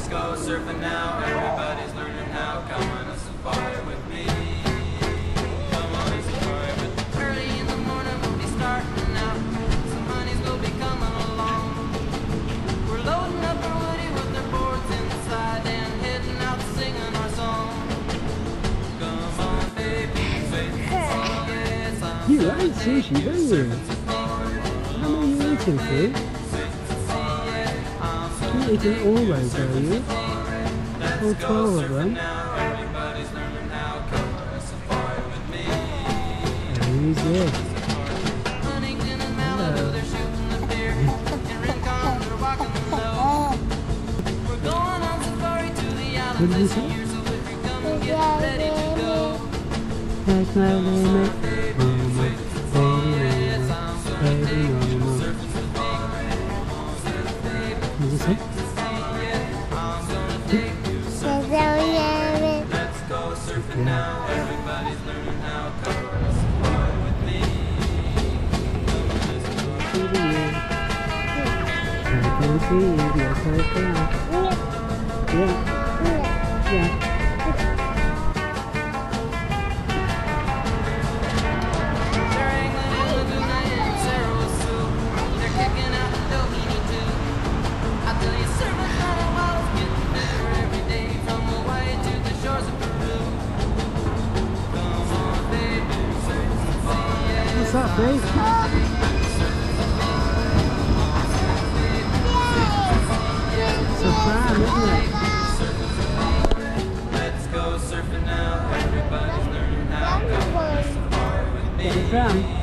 go surfing now. Everybody's learning how. Come on a safari with me. Come on a safari with me. Early in the morning we'll be starting out. Some honeys will be coming along. We're loading up our woody with their boards inside and heading out singing our song. Come on, baby, baby. Yes, I'm You like sushi, don't you? How many are you eating, Sue? You're eating all those, are you? All 12 of them? Very good. Hello. What did you say? That's my limit. What did you say? Let's go surfing now. Everybody's learning how. Come on a safari with me. I can see you. Yes, I can. Yeah. Yeah. What's up, babe? It's a pram, isn't it? Let's go surfing now. Everybody's learning how. Come on a safari with me. It's a pram.